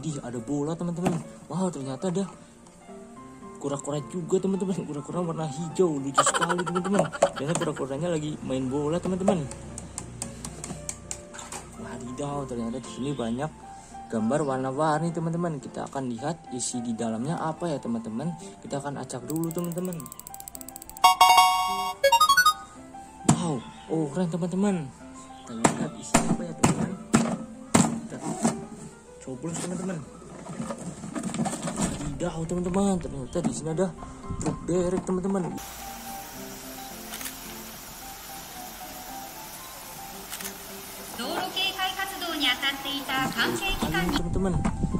Widih, ada bola teman-teman. Wow, ternyata ada kura-kura juga teman-teman. Kura-kura warna hijau, lucu sekali teman-teman. Ternyata kura-kuranya lagi main bola teman-teman. Wadidaw, ternyata di sini banyak gambar warna-warni teman-teman. Kita akan lihat isi di dalamnya apa ya teman-teman. Kita akan acak dulu teman-teman. Wow, oh keren teman-teman. Kita lihat isinya apa ya teman-teman. Kita coblos teman-teman. Wadidaw teman-teman, ternyata di sini ada truk derek teman-teman. Teman-teman,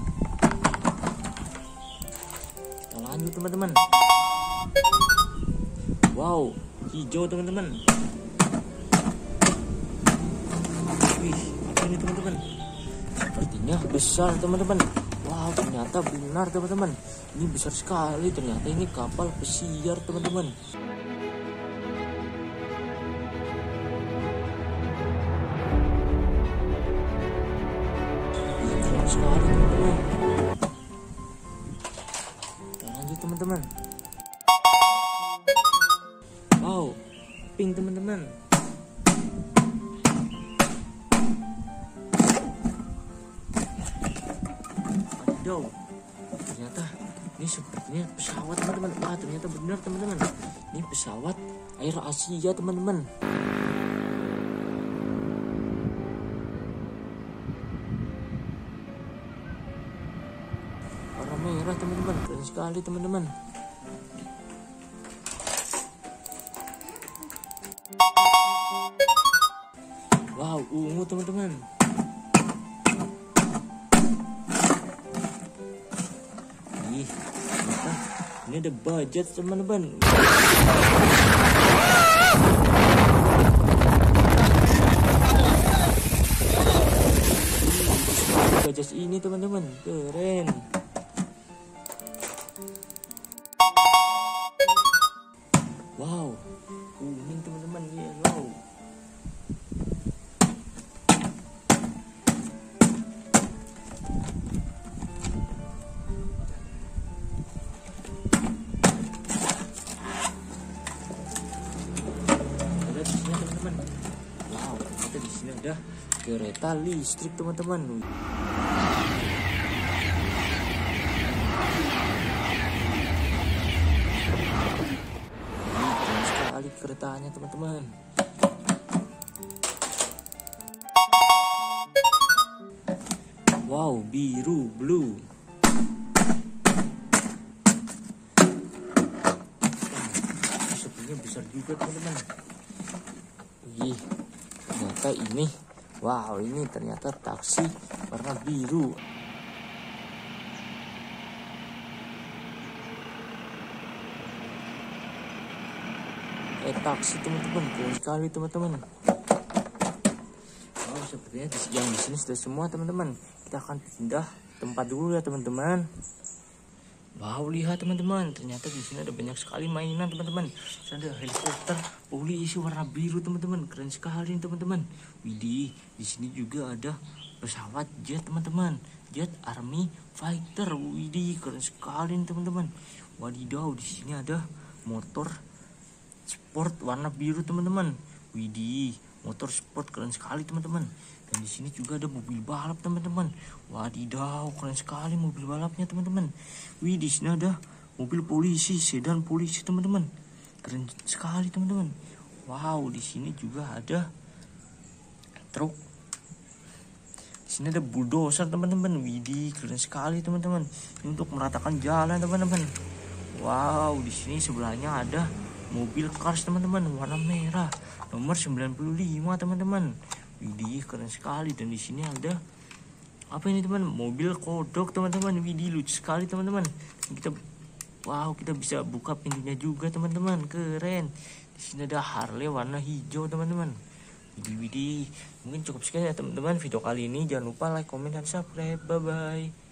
kita lanjut teman-teman. Wow, hijau teman-teman. Wih, apa ini teman-teman? Sepertinya besar teman-teman. Wow, ternyata benar teman-teman. Ini besar sekali, ternyata ini kapal pesiar teman-teman. Keren sekali teman-teman. Kita lanjut teman-teman. Wow, pink teman-teman. Wadidaw, ternyata ini sepertinya pesawat teman-teman. Wah, ternyata benar teman-teman. Ini pesawat Air Asia teman-teman. Warna merah teman-teman, keren sekali teman-teman. Wow, ungu teman-teman. Ih, ternyata ini ada budget teman-teman. Budget ini teman-teman, keren. Wow, kuning teman-teman, yellow. Ada di sini teman-teman. Wow, ternyata di sini ada kereta listrik teman-teman. Keretanya teman-teman. Wow, biru, blue. Sepertinya besar juga teman-teman. Wih, ternyata ini. Wow, ini ternyata taksi warna biru. Taksi teman-teman, keren sekali teman-teman. Oh, sepertinya yang di sini sudah semua teman-teman. Kita akan pindah tempat dulu ya teman-teman. Wow, lihat teman-teman, ternyata di sini ada banyak sekali mainan teman-teman. Ada helikopter polisi warna biru teman-teman, keren sekali teman-teman. Widih, di sini juga ada pesawat jet teman-teman, jet army fighter. Widih, keren sekali teman-teman. Wadidaw, di sini ada motor sport warna biru teman-teman. Widih, motor sport keren sekali teman-teman. Dan di sini juga ada mobil balap teman-teman. Wadidaw, keren sekali mobil balapnya teman-teman. Wih, di sini ada mobil polisi, sedan polisi teman-teman. Keren sekali teman-teman. Wow, di sini juga ada truk. Di sini ada bulldozer teman-teman. Widih, keren sekali teman-teman. Ini untuk meratakan jalan teman-teman. Wow, di sini sebelahnya ada mobil Cars teman-teman, warna merah, nomor 95 teman-teman. Widih, keren sekali. Dan di sini ada apa ini teman? Mobil kodok teman-teman. Widih, lucu sekali teman-teman. Kita bisa buka pintunya juga teman-teman, keren. Di sini ada Harley warna hijau teman-teman. Widih, mungkin cukup sekian ya teman-teman video kali ini. Jangan lupa like, comment, dan subscribe. Bye bye.